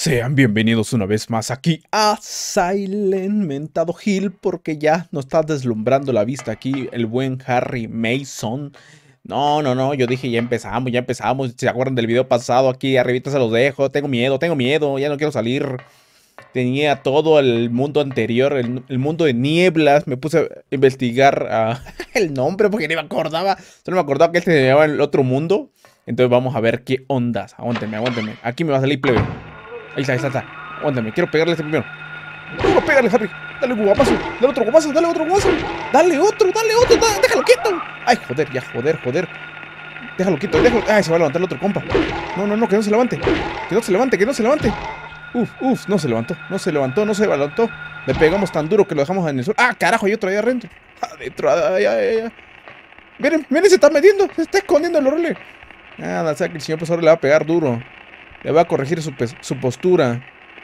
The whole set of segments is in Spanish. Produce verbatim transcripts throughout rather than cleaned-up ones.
Sean bienvenidos una vez más aquí a Silent Mentado Hill, porque ya nos está deslumbrando la vista aquí el buen Harry Mason. No, no, no, yo dije ya empezamos, ya empezamos. ¿Se acuerdan del video pasado? Aquí arribita se los dejo. Tengo miedo, tengo miedo, ya no quiero salir. Tenía todo el mundo anterior, el, el mundo de nieblas. Me puse a investigar uh, el nombre porque ni me acordaba. Solo me acordaba que este se llamaba el otro mundo. Entonces vamos a ver qué ondas. Aguántenme, aguántenme. Aquí me va a salir plebe. Ahí está, ahí está, está. Aguántame, quiero pegarle a este primero. ¡Vamos a pegarle, Harry! Dale un guapazo, dale otro guapazo, dale otro guapazo. Dale otro, dale otro, dale, déjalo quieto. Ay, joder, ya, joder, joder. Déjalo quieto, déjalo. Ay, se va a levantar el otro compa. No, no, no, que no se levante. Que no se levante, que no se levante. Uf, uf, no se levantó, no se levantó, no se levantó. Le pegamos tan duro que lo dejamos en el suelo. Ah, carajo, hay otro ahí adentro. Adentro, ay, ay, ay, ay. Miren, miren, se está metiendo, se está escondiendo el horrible. Nada, o sea que el señor profesor le va a pegar duro. Le va a corregir su, su postura.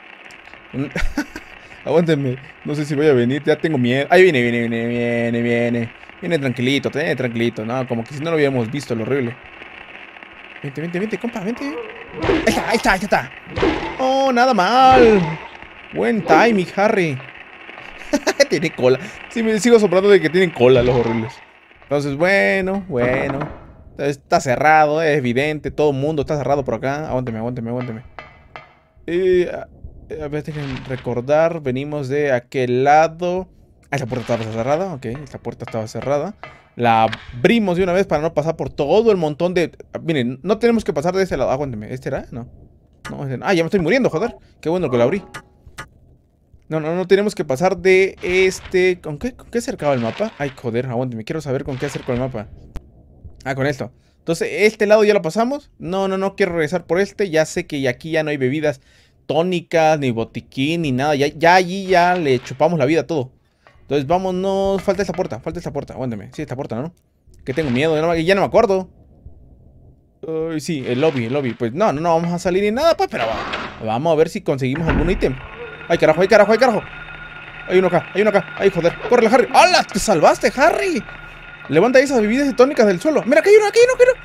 Aguántenme. No sé si voy a venir. Ya tengo miedo. Ahí viene, viene, viene, viene, viene. Viene tranquilito, viene tranquilito. No, como que si no lo habíamos visto, lo horrible. Vente, vente, vente, compa, vente. Ahí está, ahí está, ahí está. Oh, nada mal. Buen timing, Harry. Tiene cola. Sí, me sigo asombrando de que tienen cola los horribles. Entonces, bueno, bueno. Está cerrado, es evidente. Todo el mundo está cerrado por acá. Aguánteme, aguánteme, aguánteme. Y, a, a ver, dejen recordar. Venimos de aquel lado. Ah, esta puerta estaba cerrada. Ok, esta puerta estaba cerrada. La abrimos de una vez para no pasar por todo el montón de... Miren, no tenemos que pasar de ese lado. Aguánteme, ¿este era? No. No, este no. Ah, ya me estoy muriendo, joder. Qué bueno que lo abrí. No, no, no tenemos que pasar de este... ¿Con qué, con qué acercaba el mapa? Ay, joder, aguánteme. Quiero saber con qué acerco el mapa. Ah, con esto. Entonces, ¿este lado ya lo pasamos? No, no, no, quiero regresar por este. Ya sé que aquí ya no hay bebidas tónicas, ni botiquín, ni nada. Ya, ya allí ya le chupamos la vida a todo. Entonces, vámonos. Falta esta puerta, falta esta puerta. Aguántame. Sí, esta puerta, ¿no? Que tengo miedo, ya no, ya no me acuerdo. Uh, sí, el lobby, el lobby. Pues no, no, no vamos a salir ni nada, pues, pero vamos a ver si conseguimos algún ítem. Ay, carajo, ay, carajo, ay, carajo. Hay uno acá, hay uno acá. Ay, joder. Córrele, Harry. ¡Hala! ¡Te salvaste, Harry! Levanta esas bebidas tónicas del suelo. Mira, aquí hay uno, aquí hay uno, aquí hay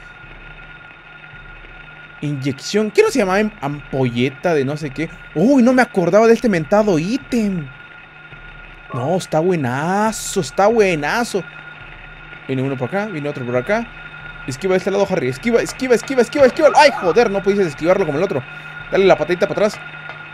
uno. Inyección. ¿Qué no se llamaba? Ampolleta de no sé qué. Uy, no me acordaba de este mentado ítem. No, está buenazo, está buenazo. Viene uno por acá, viene otro por acá. Esquiva de este lado, Harry. Esquiva, esquiva, esquiva, esquiva, esquiva. Ay, joder, no pudiste esquivarlo como el otro. Dale la patadita para atrás.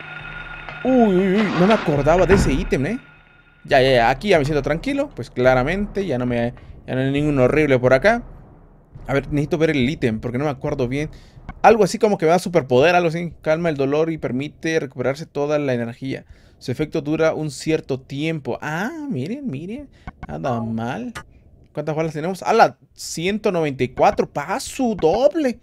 Uy, uy, uy, no me acordaba de ese ítem, ¿eh? Ya, ya, ya, aquí ya me siento tranquilo. Pues claramente, ya no me... Ya no hay ningún horrible por acá. A ver, necesito ver el ítem porque no me acuerdo bien. Algo así como que me da superpoder, algo así. Calma el dolor y permite recuperarse toda la energía. Su efecto dura un cierto tiempo. Ah, miren, miren. Nada mal. ¿Cuántas balas tenemos? ¡Ah, la ciento noventa y cuatro! ¡Paso doble!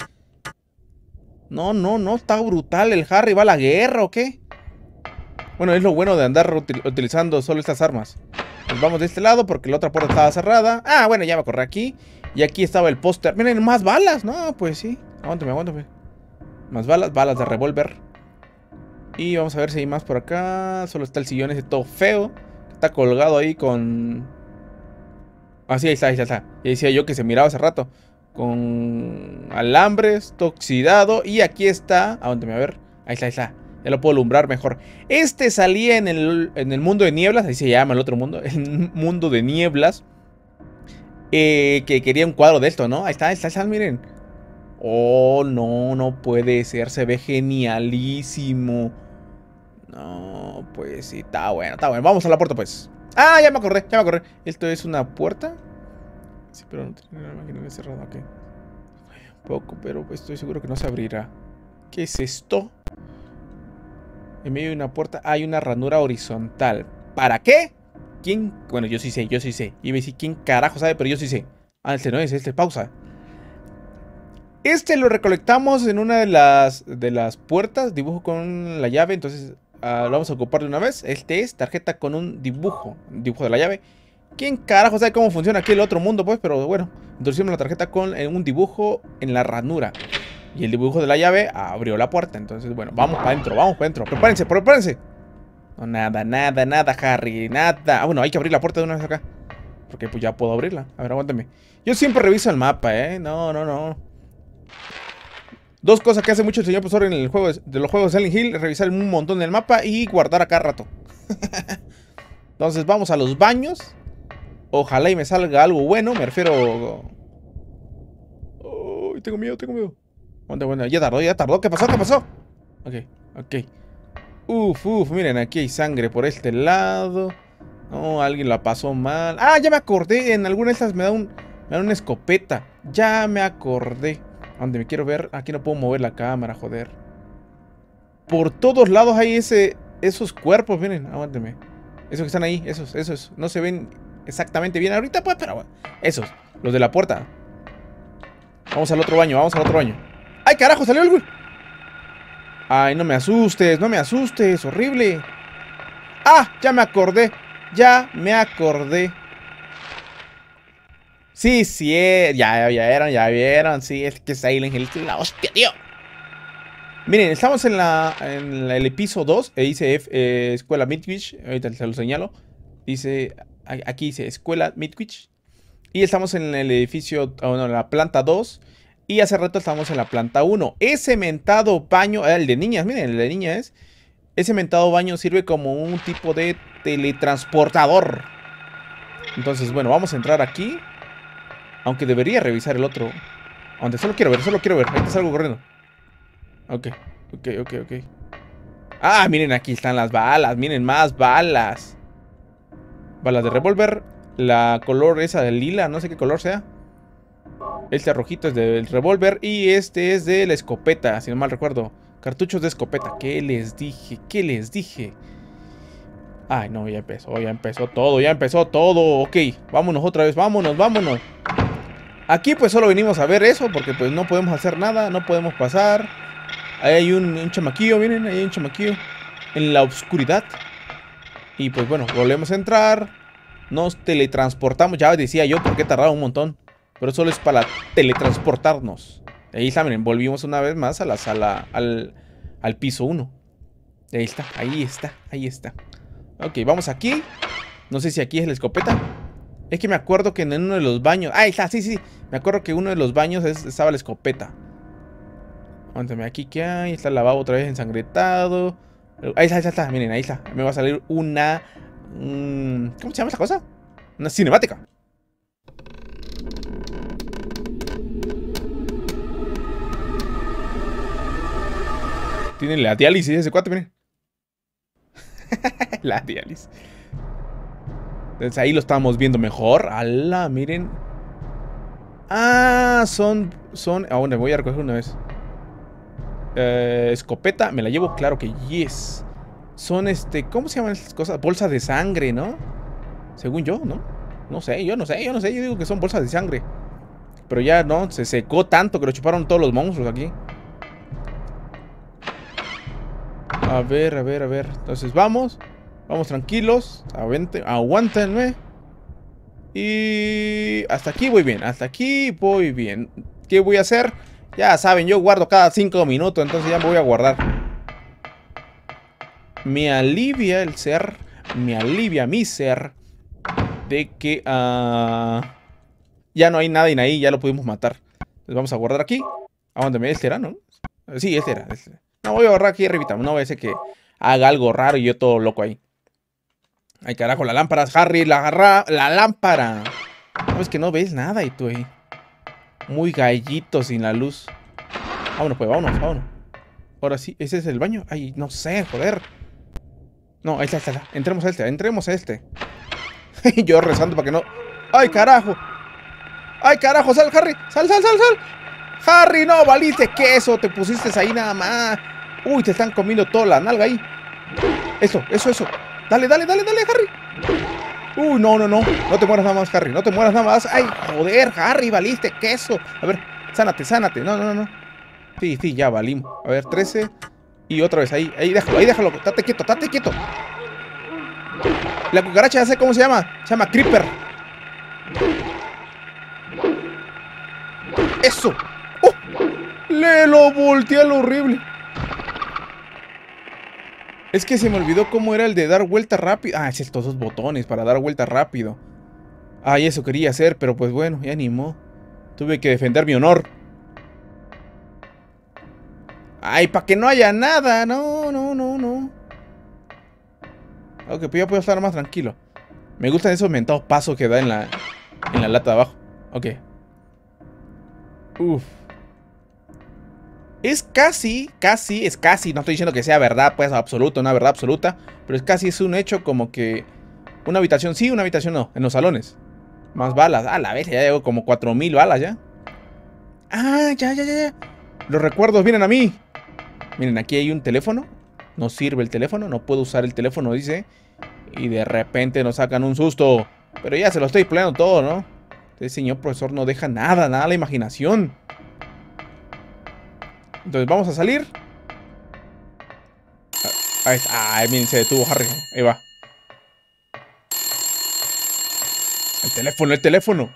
No, no, no. Está brutal. ¿El Harry va a la guerra o qué? Bueno, es lo bueno de andar util utilizando solo estas armas. Nos vamos de este lado porque la otra puerta estaba cerrada. Ah, bueno, ya me corrí aquí. Y aquí estaba el póster. Miren, más balas. No, pues sí. Aguántame, aguántame. Más balas, balas de revólver. Y vamos a ver si hay más por acá. Solo está el sillón ese todo feo. Está colgado ahí con... Ah, sí, ahí está, ahí está, ahí está. Y decía yo que se miraba hace rato. Con alambres, todo oxidado. Y aquí está... Aguántame, a ver. Ahí está, ahí está. Ya lo puedo alumbrar mejor. Este salía en el, en el mundo de nieblas. Así se llama el otro mundo. El mundo de nieblas. Eh, que quería un cuadro de esto, ¿no? Ahí está, ahí está, ahí está, miren. Oh, no, no puede ser. Se ve genialísimo. No, pues sí, está bueno, está bueno. Vamos a la puerta, pues. Ah, ya me acordé, ya me acordé. Esto es una puerta. Sí, pero no tiene la máquina cerrada, ok. Poco, pero estoy seguro que no se abrirá. ¿Qué es esto? En medio de una puerta hay una ranura horizontal. ¿Para qué? ¿Quién? Bueno, yo sí sé, yo sí sé. Y me dice, ¿quién carajo sabe? Pero yo sí sé. Ah, este no es, este pausa. Este lo recolectamos en una de las, de las puertas. Dibujo con la llave, entonces uh, lo vamos a ocupar de una vez. Este es tarjeta con un dibujo. Dibujo de la llave. ¿Quién carajo sabe cómo funciona aquí el otro mundo? Pues, pero bueno. Introducimos la tarjeta con eh, un dibujo en la ranura. Y el dibujo de la llave abrió la puerta. Entonces, bueno, vamos para adentro, vamos para adentro. Prepárense, prepárense. No, nada, nada, nada, Harry, nada. Ah, bueno, hay que abrir la puerta de una vez acá. Porque pues ya puedo abrirla. A ver, aguántame. Yo siempre reviso el mapa, ¿eh? No, no, no. Dos cosas que hace mucho el señor profesor en el juego de, de los juegos de Silent Hill: revisar un montón del mapa y guardar a cada rato. Entonces vamos a los baños. Ojalá y me salga algo bueno. Me refiero... Oh, tengo miedo, tengo miedo. Bueno, bueno, ya tardó, ya tardó. ¿Qué pasó? ¿Qué pasó? Ok, ok. Uf, uf, miren, aquí hay sangre por este lado. No, alguien la pasó mal. Ah, ya me acordé. En alguna de estas me da un... Me da una escopeta. Ya me acordé. Donde me quiero ver. Aquí no puedo mover la cámara, joder. Por todos lados hay ese... Esos cuerpos, miren, aguántenme. Esos que están ahí, esos, esos. No se ven exactamente bien ahorita, pues, pero... Esos, los de la puerta. Vamos al otro baño, vamos al otro baño. ¡Ay, carajo! ¡Salió el güey! ¡Ay, no me asustes! ¡No me asustes! ¡Horrible! ¡Ah! Ya me acordé. Ya me acordé. Sí, sí, ya, ya vieron, ya vieron. Sí, es que Silent Hill es la hostia, tío. Miren, estamos en la en el episodio dos. E dice F, eh, Escuela Midwich. Ahorita se lo señalo. Dice, aquí dice Escuela Midwich. Y estamos en el edificio, bueno, en la planta dos. Y hace rato estamos en la planta uno. Ese mentado baño, el de niñas, miren, el de niñas es. Ese mentado baño sirve como un tipo de teletransportador. Entonces, bueno, vamos a entrar aquí. Aunque debería revisar el otro. Aunque solo quiero ver, solo quiero ver. Ahí te salgo corriendo. Ok, ok, ok, ok. Ah, miren, aquí están las balas. Miren, más balas. Balas de revólver. La color esa de lila, no sé qué color sea. Este rojito es del revólver. Y este es de la escopeta, si no mal recuerdo. Cartuchos de escopeta. ¿Qué les dije? ¿Qué les dije? Ay, no, ya empezó, ya empezó todo, ya empezó todo. Ok, vámonos otra vez, vámonos, vámonos. Aquí pues solo venimos a ver eso, porque pues no podemos hacer nada, no podemos pasar. Ahí hay un, un chamaquillo, miren, ahí hay un chamaquillo en la oscuridad. Y pues bueno, volvemos a entrar. Nos teletransportamos, ya decía yo por qué tardaba un montón. Pero solo es para teletransportarnos. Ahí está, miren, volvimos una vez más a la sala, al, al piso uno. Ahí está, ahí está, ahí está. Ok, vamos aquí. No sé si aquí es la escopeta. Es que me acuerdo que en uno de los baños... Ah, ahí está, sí, sí. Me acuerdo que en uno de los baños es, estaba la escopeta. Aguántame, aquí que hay. Está el lavabo otra vez ensangretado. Ahí está, ahí está, está. Miren, ahí está. Me va a salir una... Um, ¿Cómo se llama esa cosa? Una cinemática. Tiene la diálisis ese cuate, miren. La diálisis. Entonces ahí lo estábamos viendo mejor. ¡Hala! Miren. Ah, son... Son... Ah, bueno, voy a recoger una vez. Eh, escopeta, me la llevo, claro que yes. Son este... ¿Cómo se llaman estas cosas? Bolsas de sangre, ¿no? Según yo, ¿no? No sé, yo no sé, yo no sé. Yo digo que son bolsas de sangre. Pero ya, ¿no? Se secó tanto que lo chuparon todos los monstruos aquí. A ver, a ver, a ver. Entonces vamos. Vamos tranquilos. Aguántenme. Y hasta aquí voy bien. Hasta aquí voy bien. ¿Qué voy a hacer? Ya saben, yo guardo cada cinco minutos. Entonces ya me voy a guardar. Me alivia el ser. Me alivia mi ser. De que uh, ya no hay nada en ahí. Ya lo pudimos matar. Entonces vamos a guardar aquí. Aguántame, este era, ¿no? Sí, este era, este. No voy a guardar aquí arribita. No voy a ser que haga algo raro y yo todo loco ahí. Ay, carajo, la lámpara, Harry, la agarra, la lámpara. No, es que no ves nada y tú ahí. Muy gallito sin la luz. Vámonos, pues, vámonos, vámonos. Ahora sí, ¿ese es el baño? Ay, no sé, joder. No, ahí está, ahí está. Entremos a este, entremos a este. Yo rezando para que no... ¡Ay, carajo! ¡Ay, carajo! ¡Sal, Harry! ¡Sal, sal, sal, sal! ¡Harry, no! ¡Valiste queso! Te pusiste ahí nada más. Uy, te están comiendo toda la nalga ahí. Eso, eso, eso. Dale, dale, dale, dale, Harry. Uy, no, no, no. No te mueras nada más, Harry. No te mueras nada más. Ay, joder, Harry, valiste queso. A ver, sánate, sánate. No, no, no. Sí, sí, ya valimos. A ver, trece. Y otra vez, ahí, ahí déjalo, ahí déjalo. Tate quieto, tate quieto. La cucaracha, ya sé cómo se llama. Se llama Creeper. Eso. ¡Oh! Le lo volteé a lo horrible. Es que se me olvidó cómo era el de dar vuelta rápido. Ah, es estos dos botones para dar vuelta rápido. Ay, eso quería hacer, pero pues bueno, ya animó. Tuve que defender mi honor. Ay, para que no haya nada. No, no, no, no. Ok, pues ya puedo estar más tranquilo. Me gustan esos mentados pasos que da en la, en la lata de abajo. Ok. Uf. Es casi, casi, es casi. No estoy diciendo que sea verdad, pues, absoluta, una verdad absoluta. Pero es casi, es un hecho como que... Una habitación sí, una habitación no. En los salones. Más balas. Ah, la vez, ya llevo como cuatro mil balas ya. Ah, ya, ya, ya, ya. Los recuerdos vienen a mí. Miren, aquí hay un teléfono. No sirve el teléfono, no puedo usar el teléfono, dice. Y de repente nos sacan un susto. Pero ya se lo estoy planeando todo, ¿no? Este señor profesor no deja nada, nada a la imaginación. Entonces vamos a salir. Ahí está. Ay, miren, se detuvo Harry. Ahí va. El teléfono, el teléfono.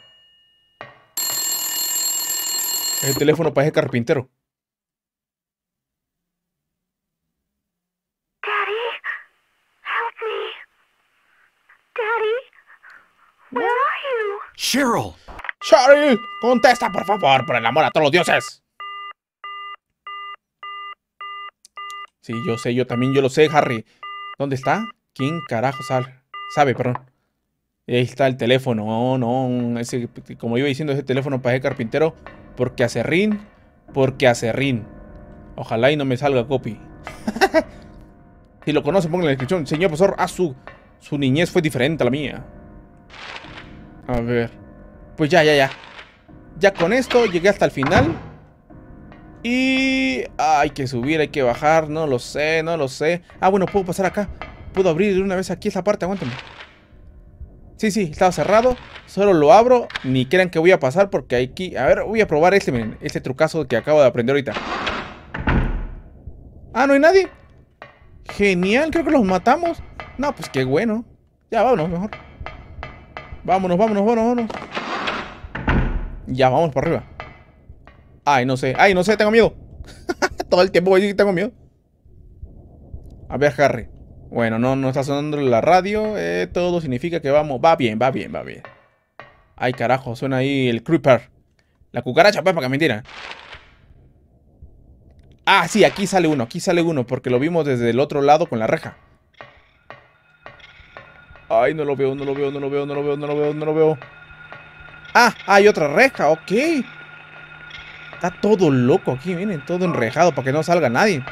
El teléfono para ese carpintero. Daddy, help me. Daddy, where are you? Cheryl! Cheryl, contesta, por favor, por el amor a todos los dioses. Sí, yo sé, yo también, yo lo sé, Harry. ¿Dónde está? ¿Quién carajo sabe? Sabe, perdón. Ahí está el teléfono. Oh, no, ese, como iba diciendo, ese teléfono para ese carpintero. Porque acerrín, porque acerrín. Ojalá y no me salga copy. Si lo conocen, pongan en la descripción. Señor profesor, ah, su, su niñez fue diferente a la mía. A ver. Pues ya, ya, ya. Ya con esto llegué hasta el final. Y... hay que subir, hay que bajar. No lo sé, no lo sé. Ah, bueno, puedo pasar acá. Puedo abrir de una vez aquí esta parte, aguántame. Sí, sí, estaba cerrado. Solo lo abro. Ni crean que voy a pasar porque aquí... A ver, voy a probar este, miren. Este trucazo que acabo de aprender ahorita. Ah, ¿no hay nadie? Genial, creo que los matamos. No, pues qué bueno. Ya, vámonos mejor. Vámonos, vámonos, vámonos, vámonos. Ya, vamos para arriba. Ay, no sé, ay, no sé, tengo miedo. Todo el tiempo voy a decir que tengo miedo. A ver, Harry. Bueno, no, no está sonando la radio. eh, Todo significa que vamos. Va bien, va bien, va bien. Ay, carajo, suena ahí el creeper. La cucaracha, pues, para que mentira. Ah, sí, aquí sale uno, aquí sale uno. Porque lo vimos desde el otro lado con la reja. Ay, no lo veo, no lo veo, no lo veo, no lo veo, no lo veo, no lo veo. Ah, hay otra reja, ok. Está todo loco aquí, miren, todo enrejado para que no salga nadie.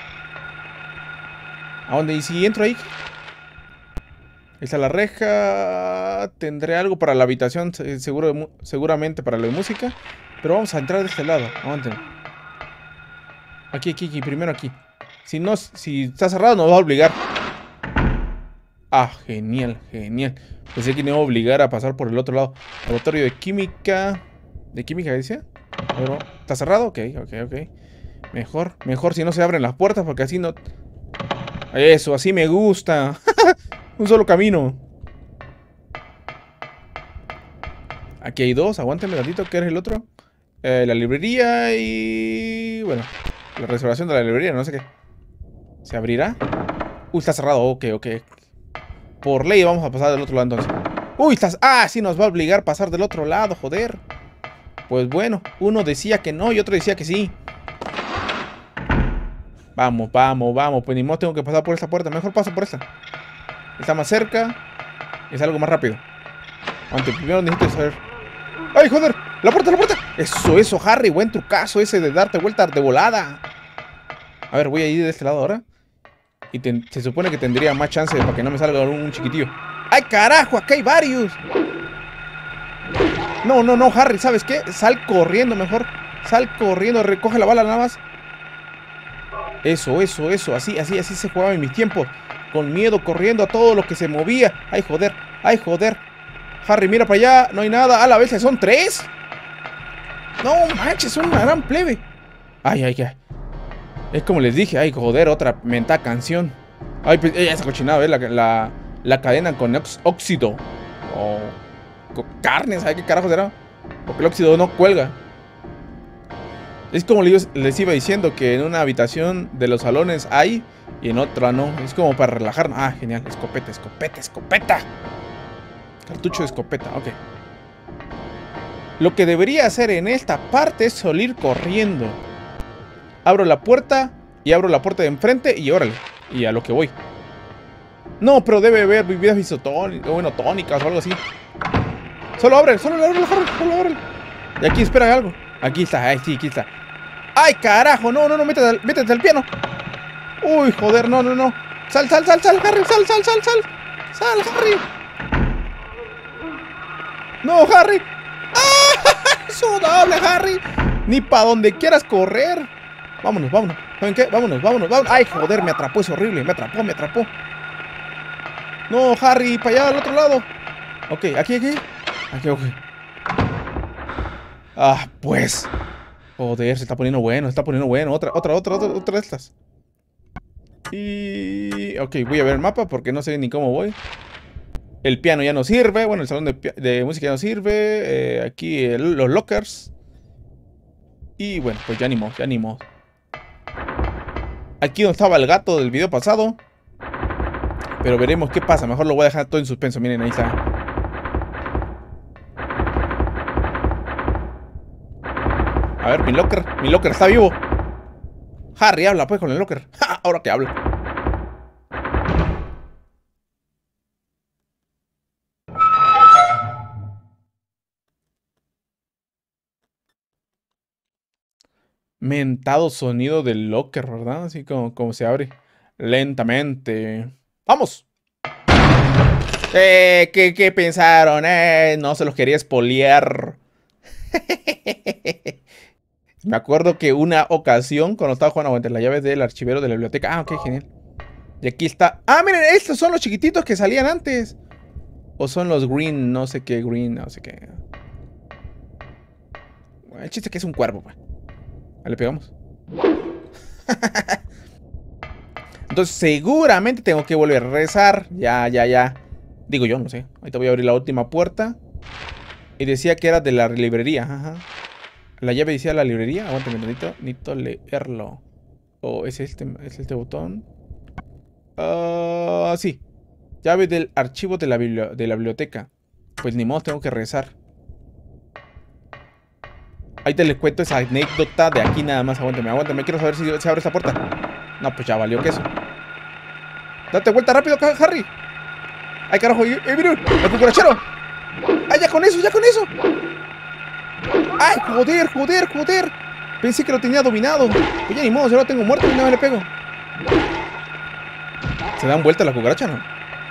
¿A dónde? ¿Y si entro ahí? Ahí está la reja. Tendré algo para la habitación, seguro, seguramente para la de música. Pero vamos a entrar de este lado. Aguántenme. Aquí, aquí, aquí, primero aquí. Si no, si está cerrado nos va a obligar. Ah, genial, genial. Pensé que me iba a obligar a pasar por el otro lado. Laboratorio de química. ¿De química dice? Pero, ¿está cerrado? Ok, ok, ok. Mejor, mejor si no se abren las puertas porque así no... Eso, así me gusta. Un solo camino. Aquí hay dos, aguántenme un ratito. ¿Qué es el otro? Eh, la librería y... bueno, la reservación de la librería, no sé qué. ¿Se abrirá? Uy, está cerrado, ok, ok. Por ley vamos a pasar del otro lado entonces. Uy, estás... ah, sí, nos va a obligar a pasar del otro lado, joder. Pues bueno, uno decía que no y otro decía que sí. Vamos, vamos, vamos. Pues ni modo, tengo que pasar por esta puerta. Mejor paso por esta. Está más cerca. Es algo más rápido. Aunque primero necesito saber... ¡ay, joder! ¡La puerta, la puerta! Eso, eso, Harry. Buen trucazo ese de darte vuelta de volada. A ver, voy a ir de este lado ahora. Y te, se supone que tendría más chance para que no me salga un chiquitillo. ¡Ay, carajo! Acá hay varios. No, no, no, Harry, ¿sabes qué? Sal corriendo mejor. Sal corriendo, recoge la bala nada más. Eso, eso, eso. Así, así, así se jugaba en mis tiempos. Con miedo, corriendo a todo lo que se movía. ¡Ay, joder! ¡Ay, joder! Harry, mira para allá. No hay nada. ¡A la vez! ¿Son tres? No manches, son una gran plebe. ¡Ay, ay, ay! Es como les dije. ¡Ay, joder! Otra mentada canción. ¡Ay, pues! ¡Eh, esa cochinada! ¿Eh? La, la, la cadena con óxido. O... con carne, ¿sabes qué carajo será? Porque el óxido no cuelga. Es como les, les iba diciendo que en una habitación de los salones hay y en otra no. Es como para relajarnos. Ah, genial. Escopeta, escopeta, escopeta. Cartucho de escopeta, ok. Lo que debería hacer en esta parte es salir corriendo. Abro la puerta y abro la puerta de enfrente y órale. Y a lo que voy. No, pero debe haber bebidas isotónicas, bueno, tónicas o algo así. Solo abre, solo abre, solo abre. Y aquí espera algo. Aquí está, ahí sí, aquí está. ¡Ay, carajo! No, no, no, métete al, métete al piano. Uy, joder, no, no, no. Sal, sal, sal, sal, Harry, sal, sal, sal, sal. Sal, Harry. No, Harry. ¡Ah! Sudable, Harry. Ni para donde quieras correr. Vámonos, vámonos. ¿Saben qué? Vámonos, vámonos, vámonos. Ay, joder, me atrapó, es horrible. Me atrapó, me atrapó. No, Harry, para allá, al otro lado. Ok, aquí, aquí. Aquí, ok. Ah, pues. Joder, se está poniendo bueno, se está poniendo bueno. Otra, otra, otra, otra, otra de estas. Y... ok, voy a ver el mapa porque no sé ni cómo voy. El piano ya no sirve. Bueno, el salón de, de música ya no sirve. Eh, aquí el, los lockers. Y bueno, pues ya animó, ya animó. Aquí donde estaba el gato del video pasado. Pero veremos qué pasa. Mejor lo voy a dejar todo en suspenso. Miren, ahí está. A ver, mi locker. Mi locker está vivo. Harry, habla pues con el locker. ¡Ja! Ahora que habla. Mentado sonido del locker, ¿verdad? Así como, como se abre lentamente. ¡Vamos! Eh, ¿qué, qué pensaron? Eh, no se los quería espolear. Me acuerdo que una ocasión, cuando estaba jugando entre las llaves del archivero de la biblioteca. Ah, ok, genial. Y aquí está. Ah, miren, estos son los chiquititos que salían antes. O son los green, no sé qué, green, no sé qué. Bueno, el chiste es que es un cuervo, pues. Ahí le pegamos. Entonces seguramente tengo que volver a rezar. Ya, ya, ya. Digo yo, no sé. Ahorita voy a abrir la última puerta. Y decía que era de la librería. Ajá. La llave decía la librería. Aguántame, necesito, necesito leerlo. O oh, ¿es este, es este botón? Ah, uh, sí. Llave del archivo de la, de la biblioteca. Pues ni modo, tengo que rezar. Ahí te les cuento esa anécdota de aquí nada más. Aguántame, aguántame. Quiero saber si se abre esta puerta. No, pues ya valió que eso. Date vuelta rápido, Harry. Ay, carajo, eh, miren, el cucarachero. Ay, ya con eso, ya con eso. Ay, joder, joder, joder. Pensé que lo tenía dominado. Pues ya ni modo, yo lo tengo muerto y nada más le pego. ¿Se dan vuelta la cucaracha, no?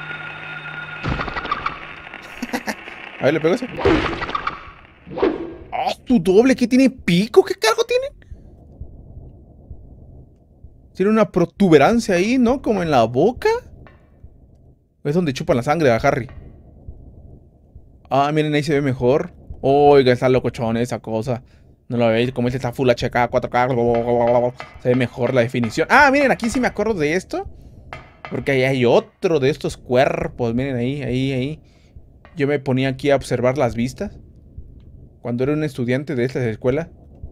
A ver, le pego eso. ¡Oh, tu doble! ¿Qué tiene pico? ¿Qué cargo tiene? Tiene una protuberancia ahí, ¿no? Como en la boca. Es donde chupan la sangre a Harry. Ah, miren, ahí se ve mejor. Oiga, está locochón esa cosa. No lo veis, como este está Full H K, cuatro K. Se ve mejor la definición. Ah, miren, aquí sí me acuerdo de esto. Porque ahí hay otro de estos cuerpos. Miren, ahí, ahí, ahí. Yo me ponía aquí a observar las vistas. Cuando era un estudiante de esta escuela.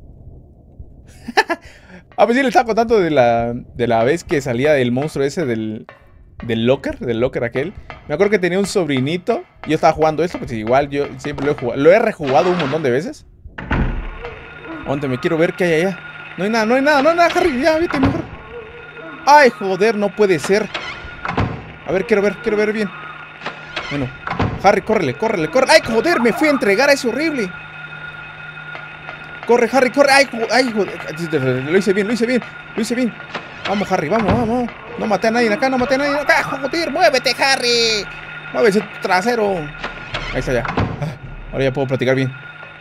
A ver si le estaba contando de la, de la vez que salía del monstruo ese del, del locker, del locker aquel. Me acuerdo que tenía un sobrinito. Yo estaba jugando esto, pues igual yo siempre lo he jugado. Lo he rejugado un montón de veces. Donde me quiero ver qué hay allá. No hay nada, no hay nada, no hay nada, Harry. Ya, vete mejor. Ay, joder, no puede ser. A ver, quiero ver, quiero ver bien. Bueno, Harry, córrele, córrele, córrele. Ay, joder, me fui a entregar a ese horrible. Corre, Harry, corre. Ay, ay, joder. Lo hice bien, lo hice bien, lo hice bien. Vamos, Harry, vamos, vamos. No maté a nadie acá, no maté a nadie acá. Joder, muévete, Harry. Muévese trasero. Ahí está ya. Ahora ya puedo platicar bien.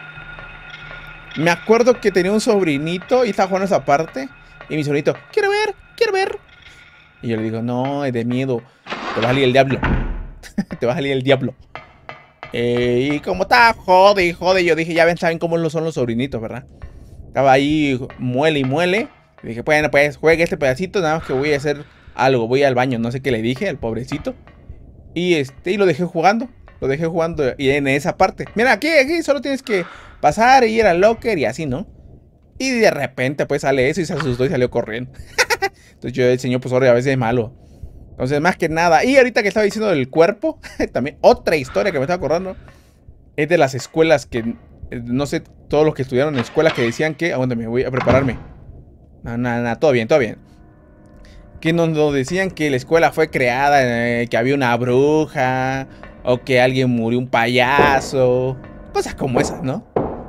Me acuerdo que tenía un sobrinito y estaba jugando esa parte. Y mi sobrinito, quiero ver, quiero ver. Y yo le digo, no, es de miedo. Te va a salir el diablo. Te va a salir el diablo. Eh, y como estaba jode y jode, yo dije, ya ven, saben cómo son los sobrinitos, ¿verdad? Estaba ahí, muele y muele. Y dije, bueno, pues juegue este pedacito, nada más que voy a hacer algo. Voy al baño, no sé qué le dije al pobrecito. Y este, y lo dejé jugando. Lo dejé jugando y en esa parte. Mira, aquí, aquí solo tienes que pasar e ir al locker y así, ¿no? Y de repente pues sale eso y se asustó y salió corriendo. Entonces yo el señor pues ahora a veces es malo. Entonces más que nada. Y ahorita que estaba diciendo del cuerpo, también otra historia que me estaba acordando. Es de las escuelas que, no sé, todos los que estudiaron en escuelas que decían que, aguántame, voy a prepararme. No, no, no, todo bien, todo bien. Que nos, nos decían que la escuela fue creada, eh, que había una bruja, o que alguien murió, un payaso. Cosas como esas, ¿no?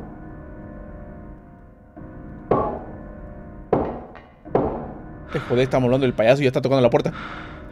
Te joder, estamos hablando del payaso y ya está tocando la puerta.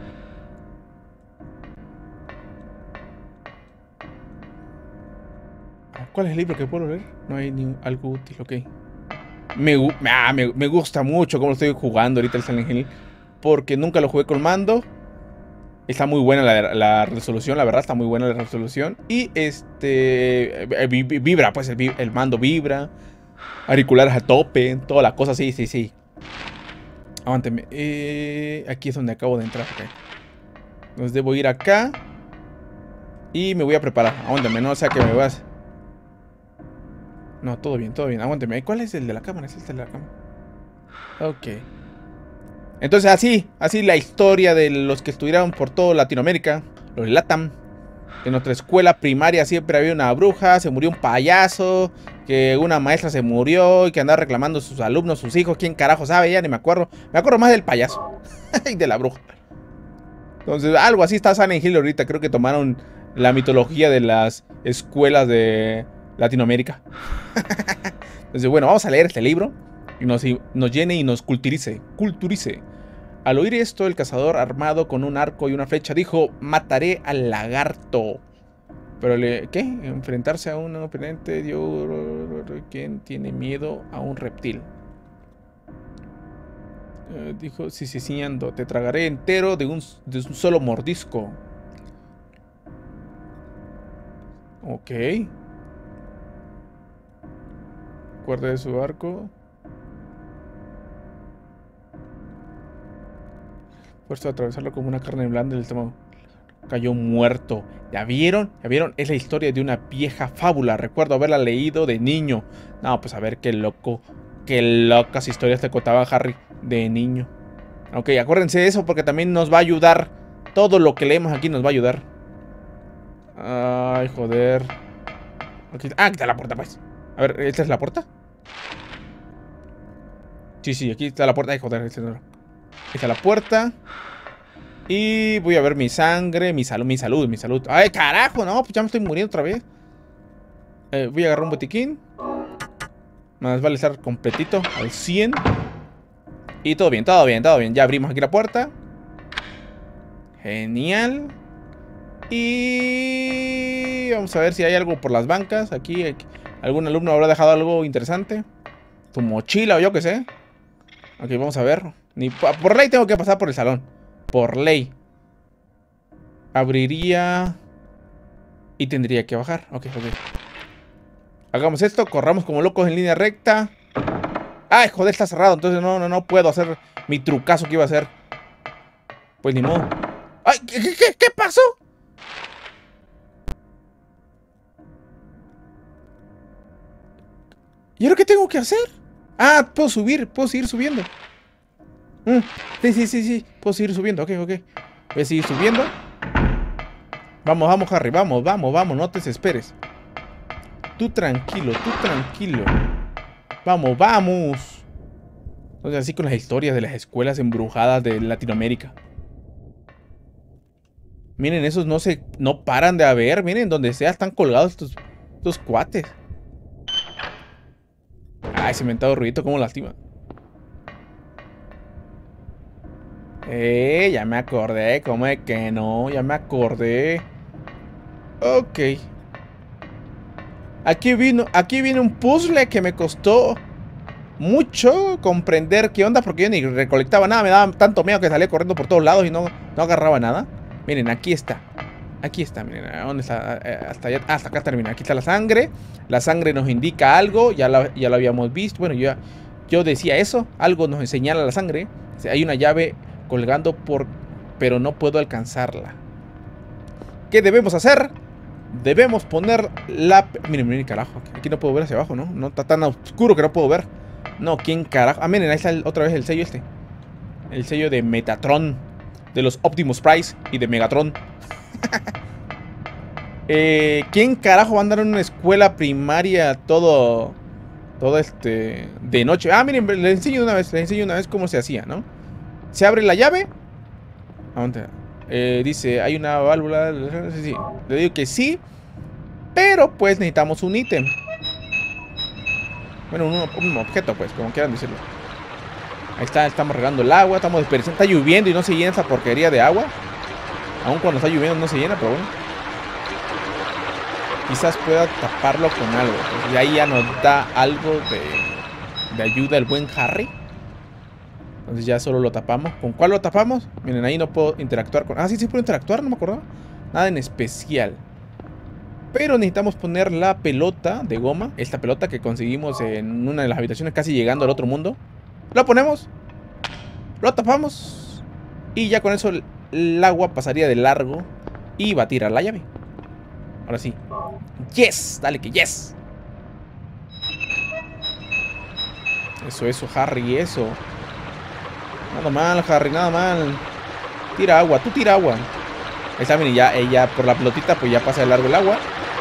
¿Cuál es el libro que puedo leer? No hay ni algo útil, ok. Me, ah, me, me gusta mucho cómo lo estoy jugando ahorita el Silent Hill. Porque nunca lo jugué con mando. Está muy buena la, la resolución, la verdad, está muy buena la resolución. Y este... Vibra, pues el, el mando vibra. Auriculares a tope, toda la cosa, sí, sí, sí. Aguánteme. Eh, aquí es donde acabo de entrar, ok. Entonces debo ir acá. Y me voy a preparar. Aguántame, no o sea que me vas... No, todo bien, todo bien, aguánteme. ¿Cuál es el de la cámara? ¿Es este el de la cámara? Ok. Entonces así, así la historia de los que estuvieron por toda Latinoamérica, los LATAM. En nuestra escuela primaria siempre había una bruja, se murió un payaso, que una maestra se murió y que andaba reclamando a sus alumnos, sus hijos, quién carajo sabe, ya ni me acuerdo. Me acuerdo más del payaso y de la bruja. Entonces algo así está Silent Hill ahorita, creo que tomaron la mitología de las escuelas de Latinoamérica. Entonces bueno, vamos a leer este libro y nos, nos llene y nos culturice, culturice. Al oír esto, el cazador armado con un arco y una flecha dijo: mataré al lagarto. Pero le... ¿qué? Enfrentarse a un oponente dio... ¿Quién tiene miedo a un reptil? Eh, dijo sisiciando: te tragaré entero de un, de un solo mordisco. Ok. Cuerda de su arco. Puesto a atravesarlo como una carne blanda del estómago. Cayó muerto. ¿Ya vieron? ¿Ya vieron? Es la historia de una vieja fábula. Recuerdo haberla leído de niño. No, pues a ver qué loco. Qué locas historias te contaba Harry de niño. Ok, acuérdense de eso porque también nos va a ayudar. Todo lo que leemos aquí nos va a ayudar. Ay, joder. Aquí, ah, aquí está la puerta, pues. A ver, ¿esta es la puerta? Sí, sí, aquí está la puerta. Ay, joder, este no. Aquí está la puerta. Y voy a ver mi sangre, mi salud, mi salud, mi salud. ¡Ay, carajo! No, pues ya me estoy muriendo otra vez. Eh, voy a agarrar un botiquín. Más vale estar completito, al cien. Y todo bien, todo bien, todo bien. Ya abrimos aquí la puerta. Genial. Y... vamos a ver si hay algo por las bancas. Aquí, aquí. Algún alumno habrá dejado algo interesante. Tu mochila o yo qué sé. Ok, vamos a ver. Ni por ley tengo que pasar por el salón. Por ley. Abriría. Y tendría que bajar. Ok, ok. Hagamos esto. Corramos como locos en línea recta. Ay, joder, está cerrado. Entonces no, no, no puedo hacer mi trucazo que iba a hacer. Pues ni modo. Ay, ¿qué, qué, qué pasó? ¿Y ahora qué tengo que hacer? Ah, puedo subir. Puedo seguir subiendo. Mm, sí, sí, sí, sí. Puedo seguir subiendo. Ok, ok. Voy a seguir subiendo. Vamos, vamos, Harry. Vamos, vamos, vamos. No te desesperes. Tú tranquilo, tú tranquilo. Vamos, vamos. Entonces, así con las historias de las escuelas embrujadas de Latinoamérica. Miren, esos no se... no paran de haber. Miren, donde sea están colgados estos, estos cuates. Ay, ese mentado ruidito, cómo lastima. Eh, ya me acordé. ¿Cómo es que no? Ya me acordé. Ok. Aquí vino, aquí viene un puzzle que me costó mucho comprender qué onda, porque yo ni recolectaba nada. Me daba tanto miedo que salía corriendo por todos lados y no, no agarraba nada. Miren, aquí está. Aquí está, miren, ¿dónde está? Hasta allá, hasta acá termina. Aquí está la sangre. La sangre nos indica algo. Ya, la, ya lo habíamos visto. Bueno, yo, yo decía eso. Algo nos señala la sangre. O sea, hay una llave colgando por... pero no puedo alcanzarla. ¿Qué debemos hacer? Debemos poner la... Miren, miren, carajo. Aquí no puedo ver hacia abajo, ¿no? No está tan oscuro que no puedo ver. No, ¿quién carajo? Ah, miren, ahí está el, otra vez el sello este. El sello de Metatron. De los Optimus Price y de Megatron. eh, ¿Quién carajo va a andar en una escuela primaria todo... todo este de noche. Ah, miren, les enseño una vez, les enseño una vez cómo se hacía, ¿no? Se abre la llave. Eh, dice, hay una válvula. Sí, sí. Le digo que sí, pero pues necesitamos un ítem. Bueno, un, un objeto, pues, como quieran decirlo. Ahí está, estamos regando el agua, estamos desperdiciando. Está lloviendo y no se llena esa porquería de agua. Aún cuando está lloviendo no se llena, pero bueno. Quizás pueda taparlo con algo. Pues, y ahí ya nos da algo de, de ayuda el buen Harry. Entonces ya solo lo tapamos. ¿Con cuál lo tapamos? Miren, ahí no puedo interactuar con... Ah, sí, sí puedo interactuar, no me acordaba. Nada en especial. Pero necesitamos poner la pelota de goma. Esta pelota que conseguimos en una de las habitaciones casi llegando al otro mundo. Lo ponemos. Lo tapamos. Y ya con eso el, el agua pasaría de largo. Y va a tirar la llave. Ahora sí. Yes, dale que yes. Eso, eso, Harry, eso. Nada mal, Harry, nada mal. Tira agua, tú tira agua. Ahí está, miren, ya ella por la pelotita pues ya pasa de largo el agua.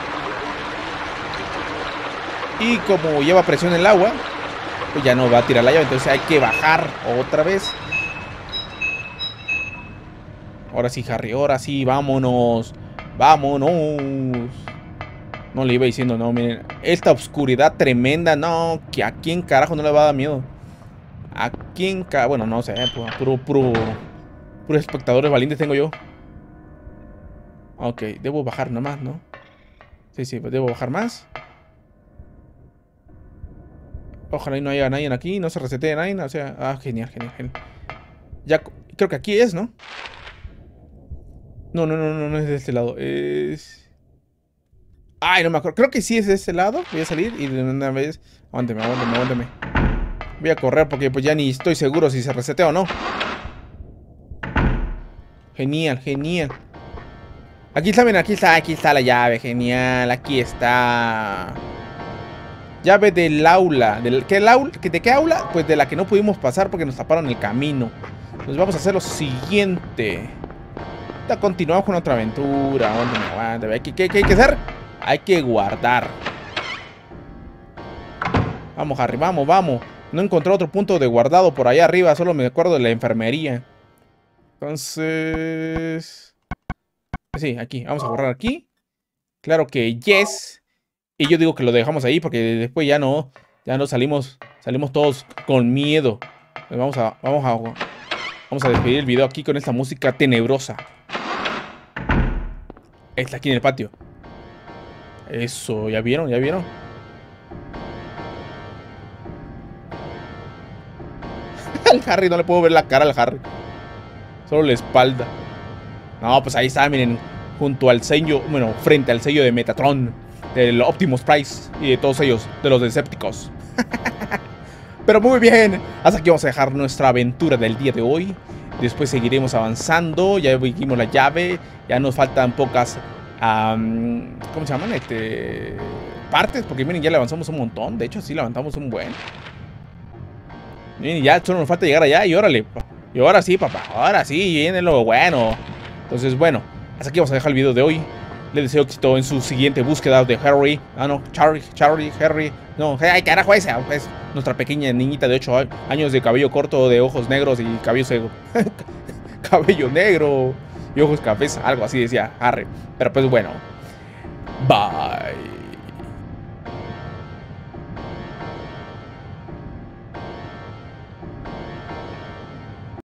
Y como lleva presión el agua, pues ya no va a tirar la llave. Entonces hay que bajar otra vez. Ahora sí, Harry, ahora sí, vámonos. Vámonos. No le iba diciendo, no, miren. Esta oscuridad tremenda, no. Que a quién carajo no le va a dar miedo. A quién carajo. Bueno, no sé, pues, puro, puro. Puros espectadores valientes tengo yo. Ok, debo bajar nomás, ¿no? Sí, sí, pues debo bajar más. Ojalá y no haya nadie aquí, no se resetee nadie, o sea, ah, genial, genial, genial. Ya, creo que aquí es, ¿no? No, no, no, no, no es de este lado, es... Ay, no me acuerdo, creo que sí es de este lado. Voy a salir y de una vez... Aguánteme, aguánteme, aguánteme. Voy a correr porque pues ya ni estoy seguro si se resetea o no. Genial, genial. Aquí está, miren, aquí está, aquí está la llave, genial, aquí está... Llave del aula. ¿Del, ¿qué, el aula? ¿De qué aula? Pues de la que no pudimos pasar porque nos taparon el camino. Entonces vamos a hacer lo siguiente. Ya continuamos con otra aventura. Aguántame, aguántame. ¿Qué, qué, ¿Qué hay que hacer? Hay que guardar. Vamos, Harry, vamos, vamos. No encontré otro punto de guardado por allá arriba. Solo me acuerdo de la enfermería. Entonces... Sí, aquí. Vamos a borrar aquí. Claro que yes. Y yo digo que lo dejamos ahí porque después ya no, ya no salimos, salimos todos con miedo. Pues vamos a, vamos a, vamos a despedir el video aquí con esta música tenebrosa. Está aquí en el patio. Eso, ¿ya vieron? ¿Ya vieron? Al Harry no le puedo ver la cara al Harry. Solo la espalda. No, pues ahí está, miren, junto al sello, bueno, frente al sello de Metatron. Del Optimus Price y de todos ellos, de los Decepticons. Pero muy bien, hasta aquí vamos a dejar nuestra aventura del día de hoy. Después seguiremos avanzando. Ya vimos la llave. Ya nos faltan pocas um, ¿cómo se llaman? Este, partes, porque miren, ya le avanzamos un montón. De hecho, sí, le avanzamos un buen. Miren, ya solo nos falta llegar allá y órale. Y ahora sí, papá, ahora sí, viene lo bueno. Entonces, bueno, hasta aquí vamos a dejar el video de hoy. Le deseo éxito en su siguiente búsqueda de Harry. Ah, no, Charlie, Charlie, Harry. No, ay, carajo, esa es nuestra pequeña niñita de ocho años de cabello corto, de ojos negros y cabello seco. Cabello negro y ojos cafés, algo así decía Harry. Pero pues bueno, bye.